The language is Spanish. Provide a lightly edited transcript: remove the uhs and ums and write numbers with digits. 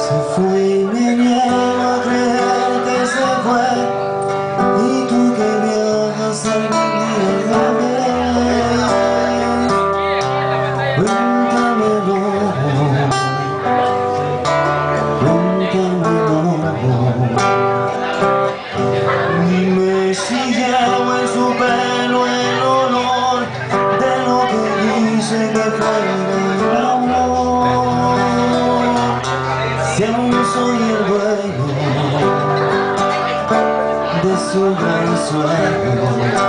Se fue y me niego a creer que se fue, y tú que viajas algún día la ves. Cuéntamelo, dime si llevo en su pelo el olor de lo que dice que fue el amor. Si aún soy el dueño de su gran sueño.